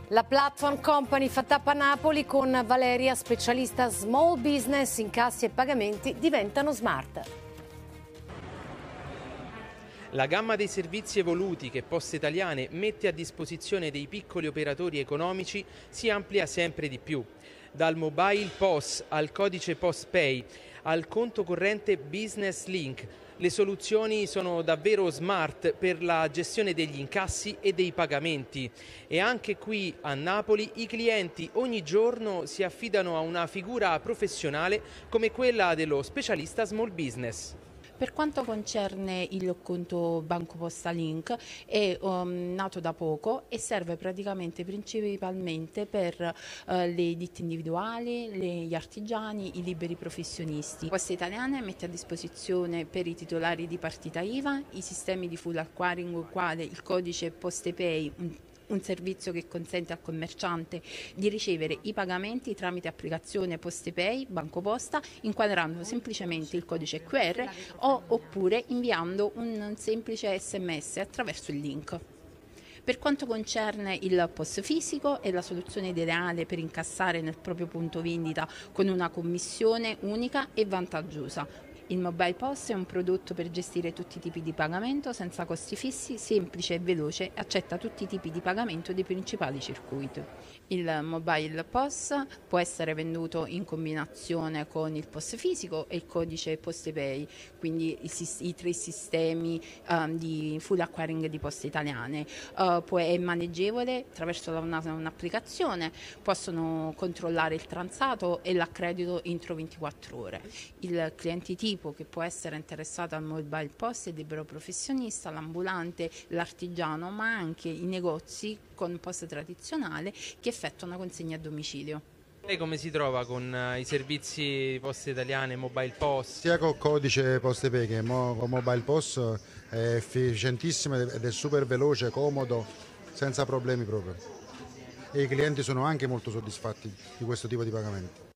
La platform company fa tappa a Napoli con Valeria, specialista small business, incassi e pagamenti diventano smart. La gamma dei servizi evoluti che Poste Italiane mette a disposizione dei piccoli operatori economici si amplia sempre di più. Dal mobile POS al codice PostPay al conto corrente Business Link, le soluzioni sono davvero smart per la gestione degli incassi e dei pagamenti. E anche qui a Napoli i clienti ogni giorno si affidano a una figura professionale come quella dello specialista small business. Per quanto concerne il conto BancoPosta Link, è nato da poco e serve praticamente principalmente per le ditte individuali, gli artigiani, i liberi professionisti. Poste Italiane mette a disposizione per i titolari di partita IVA i sistemi di full acquiring, quale il codice PostePay, un servizio che consente al commerciante di ricevere i pagamenti tramite applicazione PostePay, BancoPosta, inquadrando semplicemente il codice QR oppure inviando un semplice SMS attraverso il link. Per quanto concerne il POS fisico, è la soluzione ideale per incassare nel proprio punto vendita con una commissione unica e vantaggiosa. Il Mobile POS è un prodotto per gestire tutti i tipi di pagamento senza costi fissi, semplice e veloce, accetta tutti i tipi di pagamento dei principali circuiti. Il Mobile POS può essere venduto in combinazione con il POS fisico e il codice PostePay, quindi i tre sistemi di full acquiring di Poste Italiane. È maneggevole attraverso un'applicazione, possono controllare il transato e l'accredito entro 24 ore. Il cliente tipo che può essere interessato al mobile POS è il libero professionista, l'ambulante, l'artigiano, ma anche i negozi con POS tradizionale che effettuano consegna a domicilio. Lei come si trova con i servizi Poste Italiane, Mobile POS? Sia con codice PostePay che con Mobile POS è efficientissimo ed è super veloce, comodo, senza problemi proprio. E i clienti sono anche molto soddisfatti di questo tipo di pagamenti.